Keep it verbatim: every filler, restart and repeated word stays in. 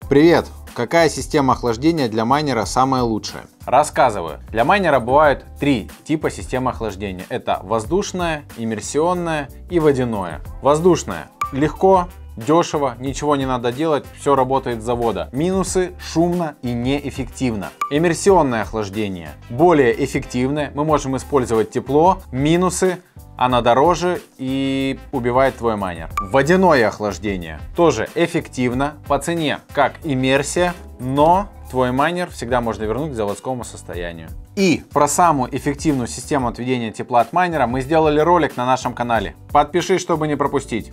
Привет! Какая система охлаждения для майнера самая лучшая? Рассказываю. Для майнера бывают три типа системы охлаждения. Это воздушное, иммерсионное и водяное. Воздушное легко, дешево, ничего не надо делать, все работает с завода. Минусы: шумно и неэффективно. Иммерсионное охлаждение более эффективное, мы можем использовать тепло. Минусы: она дороже и убивает твой майнер. Водяное охлаждение тоже эффективно, по цене как иммерсия, но твой майнер всегда можно вернуть к заводскому состоянию. И про самую эффективную систему отведения тепла от майнера мы сделали ролик на нашем канале. Подпишись, чтобы не пропустить.